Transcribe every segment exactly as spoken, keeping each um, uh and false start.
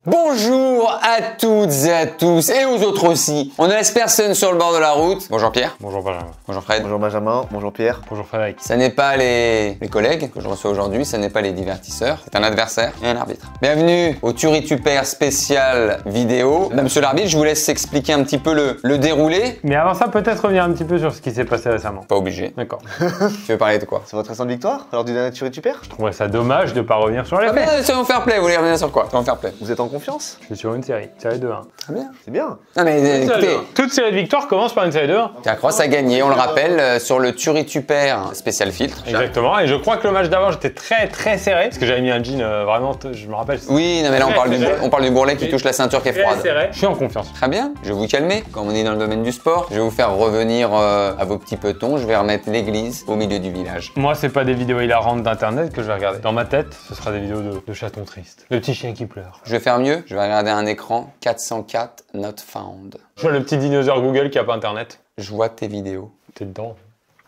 Bonjour à toutes et à tous, et aux autres aussi. On ne laisse personne sur le bord de la route. Bonjour Pierre. Bonjour Benjamin. Bonjour Fred. Bonjour Benjamin. Bonjour Pierre. Bonjour Frédéric. Ça n'est pas les... les collègues que je reçois aujourd'hui, ça n'est pas les divertisseurs, c'est un adversaire et un arbitre. Bienvenue au Tuerie Tu Perds spécial vidéo. Bah, monsieur l'arbitre, je vous laisse expliquer un petit peu le, le déroulé. Mais avant ça, peut-être revenir un petit peu sur ce qui s'est passé récemment. Pas obligé. D'accord. Tu veux parler de quoi? C'est votre récente victoire lors du dernier Tuerie Tu Perds? Je trouverais ça dommage de pas revenir sur les Ah faits. ben, c'est mon fair play, vous voulez revenir sur quoi? C'est mon fair play. Vous êtes en confiance? Je suis sur une série, série deux un. Très bien. C'est bien. Non mais euh, écoutez, Toute série de victoires commence par une série deux un. Cross a gagné, on le rappelle, euh, sur le Tuerie Tu Perds spécial filtre. Exactement, et je crois que le match d'avant j'étais très très serré, parce que j'avais mis un jean euh, vraiment, je me rappelle. Oui, non mais là on parle, du, on parle du bourrelet qui touche la ceinture qui est Très froide. serré. Je suis en confiance. Très bien, je vais vous calmer. Comme on est dans le domaine du sport, je vais vous faire revenir euh, à vos petits petons. Je vais remettre l'église au milieu du village. Moi, c'est pas des vidéos hilarantes d'internet que je vais regarder. Dans ma tête, ce sera des vidéos de, de chatons tristes, de petits chiens qui pleurent. Je vais faire mieux, je vais regarder un écran quatre cent quatre not found. Je vois le petit dinosaure Google qui a pas internet. Je vois tes vidéos. T'es dedans.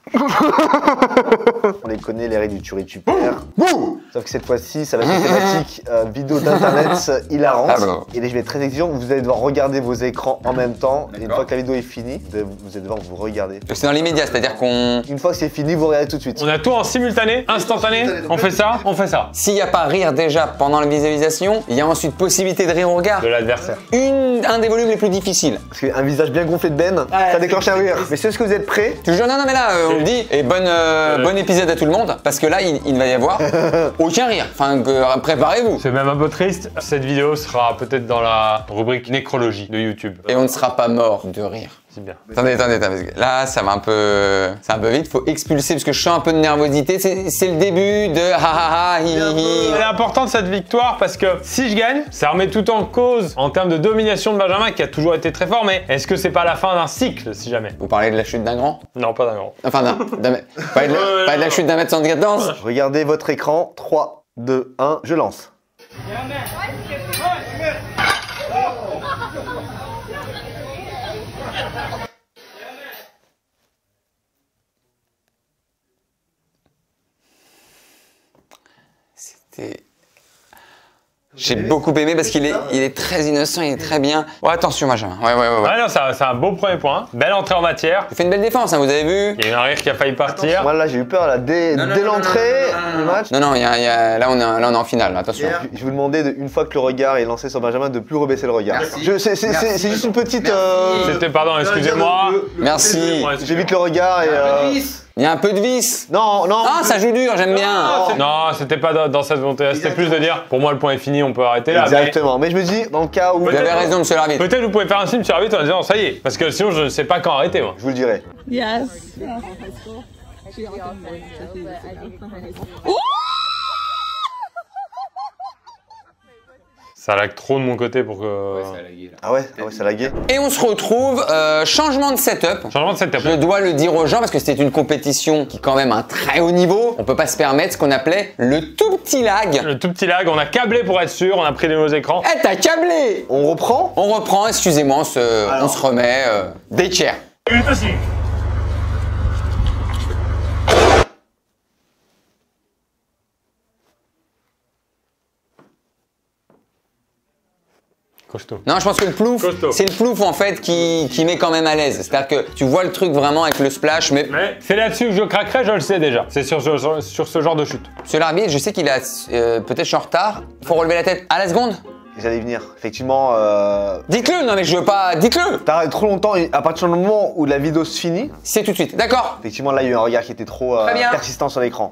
On les connaît, les règles du Tuerie Tu Perds. Sauf que cette fois-ci, ça va être une thématique euh, vidéo d'internet hilarante. Ah bon. Et là, je vais être très exigeant. Vous allez devoir regarder vos écrans en même temps. Et une D'accord. fois que la vidéo est finie, vous allez- vous allez devoir vous regarder. C'est dans l'immédiat, c'est-à-dire qu'on... Une fois que c'est fini, vous regardez tout de suite. On a tout en simultané, instantané. On fait ça, on fait ça. S'il n'y a pas rire déjà pendant la visualisation, il y a ensuite possibilité de rire au regard. De l'adversaire. Une, un des volumes les plus difficiles. Parce qu'un visage bien gonflé de Ben, ça déclenche un rire. Mais est-ce que vous êtes prêts? Tu jure, non, non, mais là, euh, on le dit, et bonne, euh, bon épisode à tout le monde, parce que là, il, il ne va y avoir aucun rire. Enfin, que- préparez-vous. C'est même un peu triste. Cette vidéo sera peut-être dans la rubrique nécrologie de YouTube. Et on ne sera pas mort de rire. C'est bien. Attendez, attendez, attendez, parce que là, ça va un peu, c'est un peu vite. Faut expulser parce que je sens un peu de nervosité. C'est c'est le début de ha ha ha hi hi hi. Elle est importante cette victoire parce que si je gagne, ça remet tout en cause en termes de domination de Benjamin qui a toujours été très fort. Mais est-ce que c'est pas la fin d'un cycle si jamais? Vous parlez de la chute d'un grand? Non, pas d'un grand. Enfin, d'un, d'un mètre. Pas de, la- pas de la chute d'un mètre soixante-quatorze. Regardez votre écran. trois, deux, un, je lance. C'était... J'ai beaucoup aimé parce qu'il est, il est très innocent, il est très bien. Oh, attention, Benjamin. Ouais, ouais, ouais. ouais. Ouais, non, c'est un, c'est un beau premier point. Belle entrée en matière. J'ai fait une belle défense, hein, vous avez vu? Il y a eu un rire qui a failli partir. Moi là, j'ai eu peur là, dès, Non, non, dès non, l'entrée non, non, non, du non. match. Non, non, il y a, il y a- là, on est, là, on est en finale, attention. Je vais vous demander, de, une fois que le regard est lancé sur Benjamin, de plus rebaisser le regard. Merci. Je- C'est c'est- c'est- c'est juste une petite... euh, C'était, pardon, excusez-moi. Merci. J'évite le regard et... euh, Il y a un peu de vis. Non, non. Ah, ça joue dur, j'aime bien. Non, c'était pas dans, dans cette volonté. C'était plus de dire, pour moi, le point est fini, on peut arrêter là. Mais Exactement. Mais je me dis, dans le cas où... Vous avez raison, monsieur l'arbitre. peut-être vous pouvez faire un film sur l'arbitre en disant, ça y est. Parce que sinon, je ne sais pas quand arrêter, moi. Je vous le dirai. Yes. Ça lag trop de mon côté pour que... Ah ouais, ah ouais, ça laguait. Et on se retrouve, euh, changement de setup. Changement de setup. Je dois le dire aux gens parce que c'était une compétition qui est quand même un très haut niveau. On peut pas se permettre ce qu'on appelait le tout petit lag. Le tout petit lag, on a câblé pour être sûr, on a pris les nouveaux écrans. Eh, t'as câblé. On reprend? On reprend, excusez-moi, on se, on se remet. Euh, des tiers. Costaud. Non, je pense que le plouf, Costaud. c'est le plouf en fait qui, qui met quand même à l'aise. C'est-à-dire que tu vois le truc vraiment avec le splash, mais Mais c'est là-dessus que je craquerai, je le sais déjà. C'est sur ce, sur, sur ce genre de chute. sur l'arbitre, je sais qu'il a euh, peut-être je suis en retard. Faut relever la tête à la seconde. J'allais y venir. Effectivement, euh... Dites-le, non mais je veux pas. Dites-le. t'arrêtes trop longtemps et à partir du moment où la vidéo se finit, C'est tout de suite. D'accord. effectivement là il y a eu un regard qui était trop euh, Très bien. persistant sur l'écran.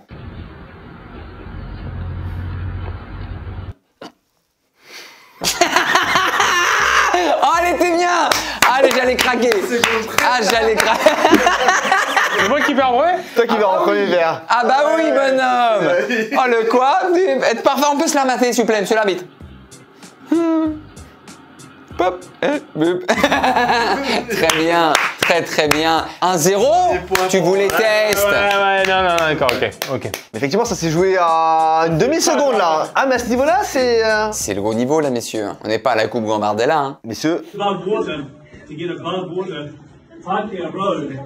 Oh, elle était bien. Allez, j'allais craquer. Ah, j'allais craquer. C'est moi qui perds, ouais. Toi qui vas en premier verre. Ah bah oui, bonhomme. Oh le quoi? Être parfait, on peut se la mater, s'il vous plaît, monsieur l'arbitre. Hmm. Pop. Eh, bup. Très bien, très très bien. un zéro. Tu voulais test. Ouais, ouais, non, non, non, d'accord, ok, ok. Effectivement ça s'est joué à une demi-seconde là. Ah mais à ce niveau là c'est... euh, C'est le gros niveau là, messieurs. On n'est pas à la coupe Gambardella. Hein. Messieurs, above water to get above water. Party a road.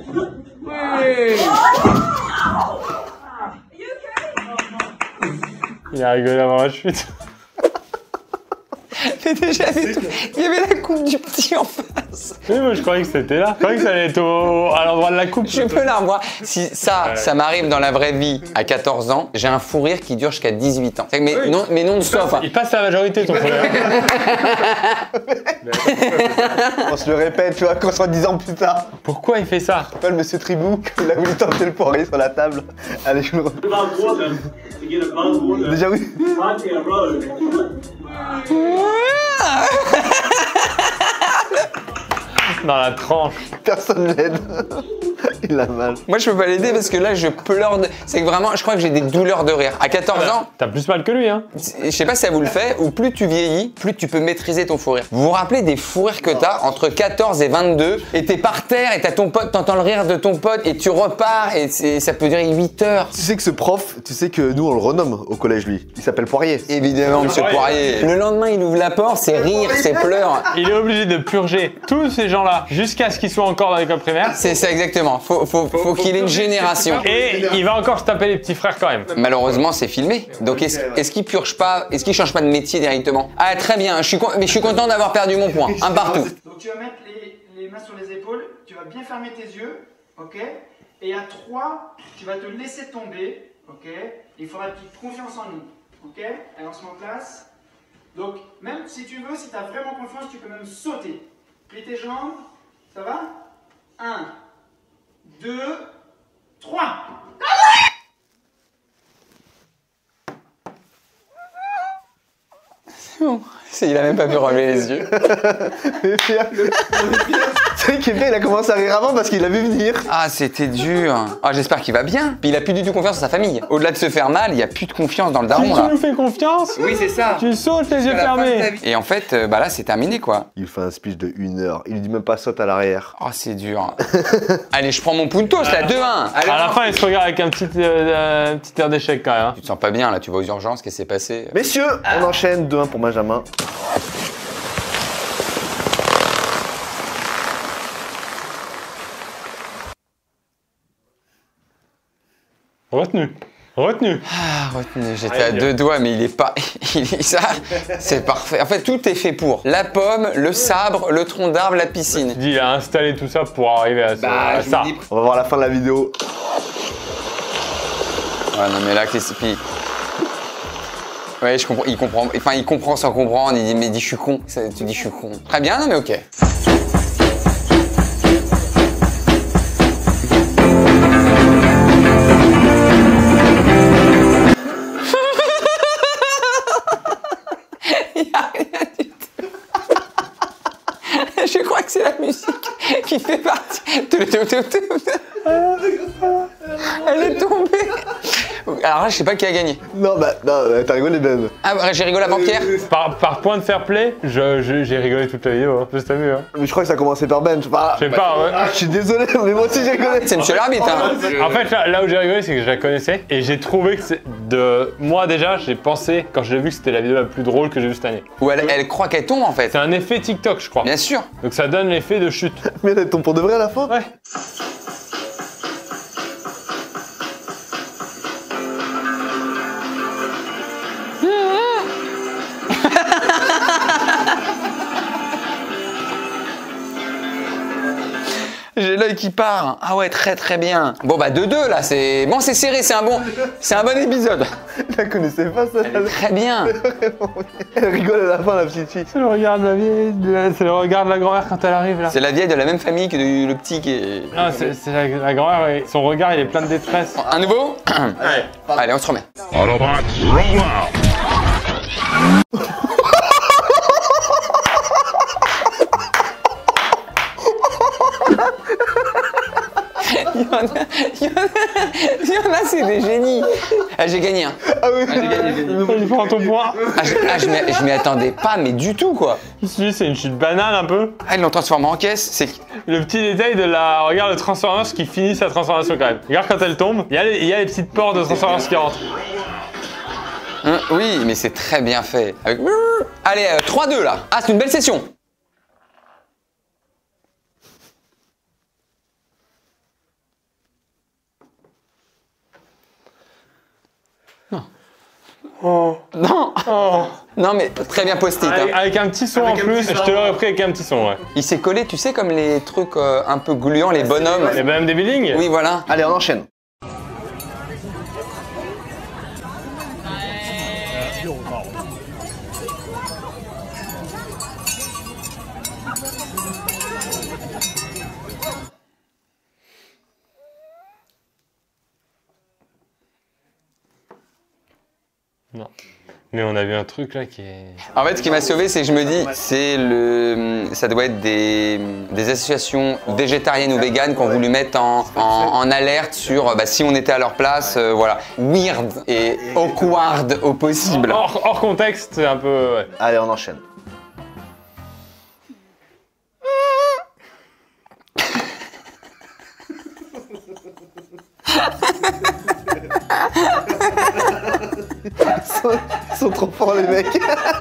Il a rigolé avant la chute. Mais déjà, il y avait tout- il y avait la coupe du petit en face. Oui, moi je croyais que c'était là. Je croyais que ça allait être au... à l'endroit de la coupe. Je peux la revoir. Si ça, ça m'arrive dans la vraie vie à quatorze ans, j'ai un fou rire qui dure jusqu'à dix-huit ans. C'est que Mais Oui. non, mais non stop. Hein. Il passe la majorité, ton frère. On se le répète, tu vois, qu'on soit dix ans plus tard. Pourquoi il fait ça? Pas le monsieur Tribou, il a voulu tenter le poirier sur la table. Allez, je me re- About water. To get a bottle of water. Déjà oui. Vodka, brother. Dans la tranche. Personne l'aide. Il a mal. Moi, je peux pas l'aider parce que là, je pleure. De... C'est que vraiment, je crois que j'ai des douleurs de rire. À quatorze ans, T'as plus mal que lui, hein. je sais pas si ça vous le fait, ou plus tu vieillis, plus tu peux maîtriser ton fou rire. Vous vous rappelez des fous rires que t'as entre quatorze et vingt-deux, et t'es par terre, et t'as ton pote, t'entends le rire de ton pote, et tu repars, et c'est- ça peut durer huit heures. Tu sais que ce prof, tu sais que nous on le renomme au collège lui. Il s'appelle Poirier. Évidemment, monsieur Poirier. Le lendemain, il ouvre la porte, c'est rire, c'est pleurs. Il est obligé de purger tous ces gens-là jusqu'à ce qu'ils soient encore dans l'école primaire. C'est ça exactement. Faut, faut, faut qu'il ait une génération. Et il va encore se taper les petits frères quand même. Malheureusement, c'est filmé. Donc, est-ce est-ce qu'il purge pas, est-ce qu'il change pas de métier directement? Ah, très bien. Je suis, con- mais je suis content d'avoir perdu mon point. Un partout. Donc tu vas mettre les, les mains sur les épaules, tu vas bien fermer tes yeux, ok? Et à trois, tu vas te laisser tomber, ok? Il faudra que tu aies confiance en nous, ok? Allez, on se met en place. Donc, même si tu veux, si tu as vraiment confiance, tu peux même sauter. Plie tes jambes, ça va? Un, deux, trois. Bon, c'est- il a même pas pu relever les yeux. Mais pire, le pire, c'est qu'il est bien, il a commencé à rire avant parce qu'il a vu venir. Ah, c'était dur. Ah, j'espère qu'il va bien. Puis il a plus du tout confiance en sa famille. Au-delà de se faire mal, il y a plus de confiance dans le Si daron tu là. nous fais confiance, Oui, c'est ça. tu sautes les yeux fermés. Et en fait, euh, bah là, c'est terminé quoi. Il fait un speech de une heure. Il lui dit même pas saute à l'arrière. Oh, c'est dur. Allez, je prends mon puntos là, deux un. Allez, À la fin, il se regarde avec un petit, euh, un petit air d'échec quand même. hein. Tu te sens pas bien là, tu vas aux urgences, qu'est-ce qui s'est passé? Messieurs, on enchaîne deux un pour Benjamin. Retenu. Retenu. Ah, retenu, j'étais à deux doigts, mais il est pas. Il est ça, c'est parfait. En fait, tout est fait pour. La pomme, le sabre, le tronc d'arbre, la piscine. Il dit, il a installé tout ça pour arriver à, ce- à ça. On va voir la fin de la vidéo. Ouais, non, mais là, qu'est-ce puis... Ouais, je comprends. Il comprend. Enfin, il comprend sans comprendre. Il dit, mais dis, je suis con. Ça, tu dis, je suis con. Très bien, non, mais ok. Il y a rien du tout. Je crois que c'est la musique qui fait partie. Elle est tombée. Alors là, je sais pas qui a gagné. Non, bah, non, t'as rigolé, Ben. Ah, ouais, j'ai rigolé avant Pierre. Par, par point de fair play, je- je- j'ai rigolé toute la vidéo. Hein. Je t'ai vu. Hein. Mais je crois que ça a commencé par Ben. Bah, Je sais pas, ouais. je suis désolé, mais moi aussi j'ai rigolé. C'est monsieur l'arbitre, hein. En fait, là, là où j'ai rigolé, c'est que je la connaissais et j'ai trouvé que c'est de. Moi, déjà, j'ai pensé, quand je l'ai vu, que c'était la vidéo la plus drôle que j'ai vue cette année. Ou elle, elle croit qu'elle tombe en fait. C'est un effet TikTok, je crois. Bien sûr. Donc ça donne l'effet de chute. Mais elle tombe pour de vrai à la fin. Ouais. J'ai l'œil qui part. Ah ouais, très très bien. Bon bah deux deux là, c'est bon, c'est serré, c'est un bon, c'est un bon épisode. Je la connaissais pas, ça. Elle est très bien. Elle rigole à la fin, la petite fille. C'est le regard de la vieille, de la- c'est le regard de la grand-mère quand elle arrive là. C'est la vieille de la même famille que de- le petit qui est. Ah, c'est c'est la, la grand-mère, et son regard il est plein de détresse. Un nouveau. Allez, on se remet. Autobots, roll out! Il y en a, il y en a, il y en a, c'est des génies. Ah, j'ai gagné. Hein. Ah oui, Ah, j'ai gagné, j'ai gagné. Il prend ton point. Ah, je, ah, je m'y- je m'y attendais pas, mais du tout quoi. Celui c'est une chute banale un peu. Ah, ils l'ont transformé en caisse. C'est Le petit détail de la. Regarde le Transformers qui finit sa transformation quand même. Regarde quand elle tombe, il y a les, il y a les petites portes de Transformers qui rentrent. Hein, oui, mais c'est très bien fait. Avec... Allez, euh, trois deux là. Ah, c'est une belle session. Non. Oh. Non. Oh. Non, mais très bien post-it. Avec, Hein. avec un petit son Avec en un plus, petit je te l'aurais pris avec un petit son, ouais. Il s'est collé, tu sais, comme les trucs euh, un peu gluants, les bonhommes. Et même des buildings. Oui, voilà. Allez, on enchaîne. Non. Mais on a vu un truc là qui est... En fait, ce qui m'a sauvé, c'est que je me dis, c'est le, ça doit être des, des associations végétariennes ou véganes qui ont voulu mettre en, en, en alerte sur, bah, si on était à leur place, euh, voilà, weird et awkward au possible. Hors, hors contexte, c'est un peu... Ouais. Allez, on enchaîne. Ils sont, ils sont trop forts les mecs.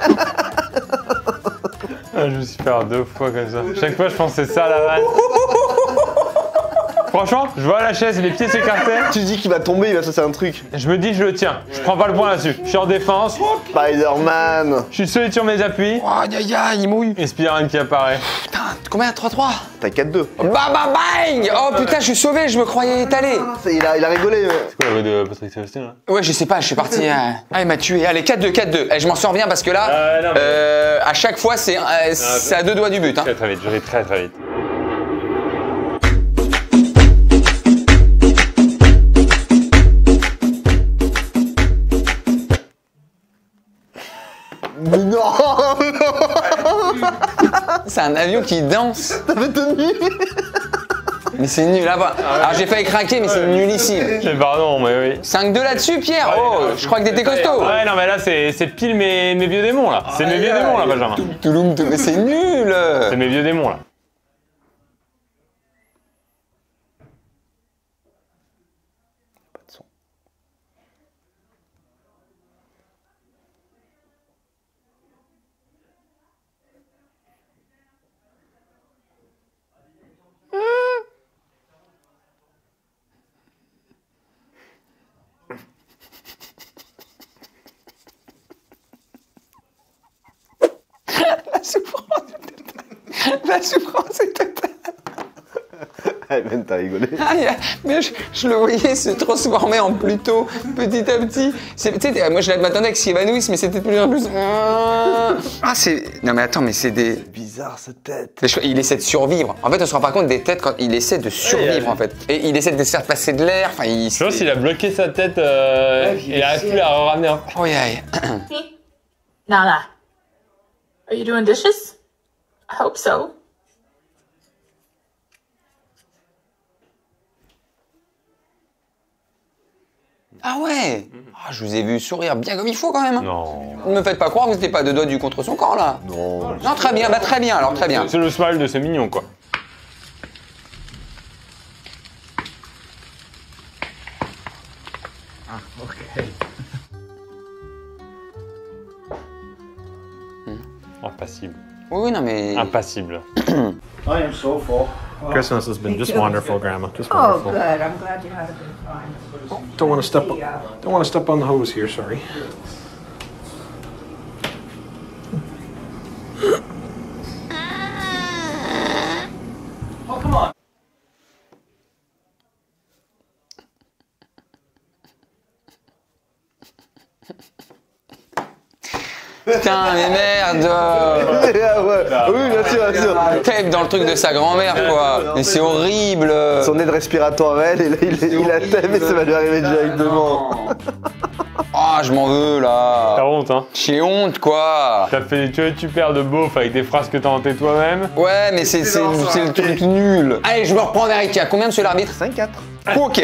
Ah, je me suis fait faire deux fois comme ça. Chaque fois, je pensais ça la vanne. Franchement, je vois la chaise et les pieds s'écartaient. Tu dis qu'il va tomber, il va se passer un truc. Je me dis, je le tiens. Je prends pas le point là-dessus. Je suis en défense. Spider-Man. Je suis solide sur mes appuis. Oh, aïe aïe aïe, il mouille. Et Spider-Man qui apparaît. Putain, combien? trois trois. T'as quatre deux. Bah bah bang. Oh putain, je suis sauvé, je me croyais étalé. Il a, il a rigolé. ouais. C'est quoi la voix de Patrick Sébastien là? Ouais, je sais pas, je suis parti. euh, Ah, il m'a tué. Allez, quatre deux, quatre deux. Eh, je m'en sors bien parce que là, Ah, non, mais- euh, à chaque fois, c'est euh, c'est à deux doigts du but. Hein. Très très vite, je vais très très vite. Mais non. C'est un avion qui danse. T'avais tenu. Mais c'est nul là-bas. Alors j'ai failli craquer, mais c'est nulissime. Mais pardon, mais oui. cinq deux là-dessus, Pierre. Ouais, Oh, non, je crois que t'étais costaud. Ouais, non, mais là, c'est c'est pile mes, mes vieux démons là. C'est mes vieux démons là, Benjamin. Touloum, tou- mais c'est nul. C'est mes vieux démons là. Pas de son. La souffrance est totale. La souffrance est totale. Allez, Ben, t'as rigolé. Aïe, mais je, je le voyais se transformer en Pluto petit à petit. C'est- tu sais, moi je m'attendais qu'il s'évanouisse, mais c'était de plus en plus. Ah, c'est. Non, mais attends, mais c'est des. Bizarre cette tête. des cho- Il essaie de survivre. En fait, on se rend pas compte des têtes quand il essaie de survivre, en fait. Et il essaie de se faire passer de l'air. Enfin, il. Je pense qu'il a bloqué sa tête euh, Ouais, il et il arrive essaie. plus à ramener un. Oh, aïe, aïe. Nala, are you doing dishes? I hope so. Ah ouais. Ah, je vous ai vu sourire bien comme il faut quand même. Hein. Non. Ne me faites pas croire que vous n'étiez pas deux doigts du contre son camp là. Non. Non, très bien, bah très bien, alors très bien. C'est le smile de ce mignon quoi. Impassible. Oui, oui, non mais. Impassible. I am so full. Christmas has been just wonderful, Grandma. Just Oh, wonderful. good. I'm glad you had a good time. Don't want to step. The, uh, Don't want to step on the hose here. Sorry. Oh, come on. Putain, mais merde. Ah ouais. Oui, bien sûr, bien sûr. Tape dans le truc de sa grand-mère, quoi. Mais c'est horrible. Son aide respiratoire, elle, et là, il, il a tape et ça va lui arriver directement. Ah, je m'en veux T'as là. honte hein. J'ai honte, quoi. T'as fait tu, tu perds de beauf avec des phrases que t'as inventées toi-même. Ouais, mais c'est c'est- c'est le truc nul. Allez, je me reprends vers Ikea. Combien, monsieur l'arbitre? cinq quatre. Ok.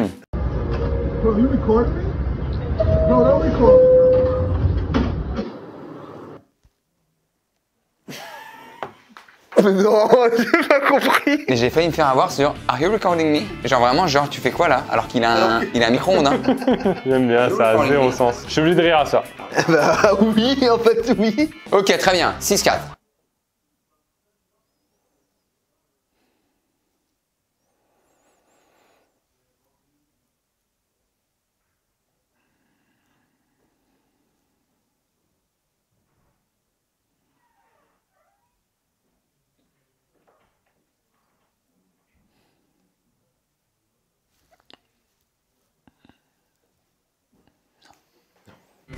Mais non, j'ai pas compris. Et j'ai failli me faire avoir sur Are you recording me? Genre vraiment, genre, tu fais quoi là? Alors qu'il a un, il a un micro-ondes. Hein. J'aime bien, ça a zéro sens. Je suis obligé de rire à ça. Bah oui, en fait, oui. Ok, très bien. six quatre.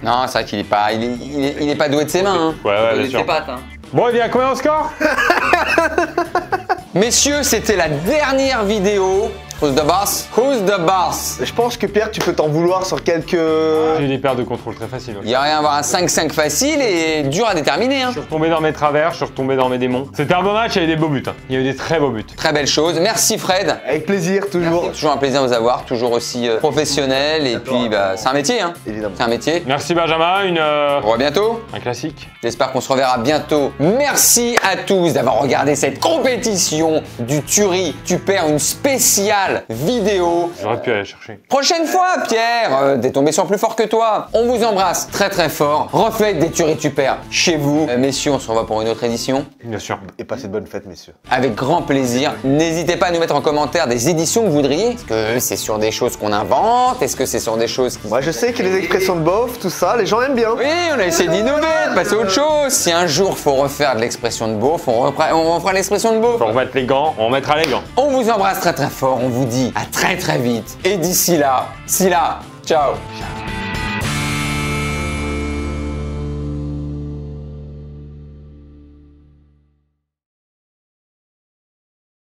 Non, c'est vrai qu'il est pas, il est, il est, il est pas doué de ses mains. Hein. Ouais, ouais, Il est bien de sûr. ses pattes. Hein. Bon, eh bien, combien on score? Messieurs, c'était la dernière vidéo. Who's the boss? Who's the boss? Je pense que Pierre, tu peux t'en vouloir sur quelques... J'ai des paires de contrôle très faciles. Il y a rien à voir, un cinq cinq facile et dur à déterminer. Hein. Je suis retombé dans mes travers, je suis retombé dans mes démons. C'était un beau match, il y avait des beaux buts. Hein. Il y avait des très beaux buts. Très belle chose. Merci Fred. Avec plaisir, toujours. C'est toujours un plaisir de vous avoir, toujours aussi euh, professionnel et puis bah, c'est un métier. Hein. Évidemment. C'est un métier. Merci Benjamin, une, euh, On se revoit bientôt. un classique. J'espère qu'on se reverra bientôt. Merci à tous d'avoir regardé cette compétition du Tuerie. Tu perds une spéciale vidéo. J'aurais pu aller chercher. Prochaine fois, Pierre, euh, t'es tombé sur plus fort que toi. On vous embrasse très très fort. Refaites des Tueries Tu perds chez vous. Euh, messieurs, on se revoit pour une autre édition. Bien sûr. Et passez de bonnes fêtes, messieurs. Avec grand plaisir. N'hésitez pas à nous mettre en commentaire des éditions que vous voudriez. Est-ce que c'est sur des choses qu'on invente? Est-ce que c'est sur des choses qui... Moi, je sais que les expressions de bof, tout ça, les gens aiment bien. Oui, on a essayé d'innover, de passer à autre chose. Si un jour faut refaire de l'expression de beauf, on refera, on refera l'expression de beauf. Faut remettre les gants, on remettra les gants. On vous embrasse très très fort. On vous dit à très très vite. Et d'ici là, d'ici là, ciao. Ciao.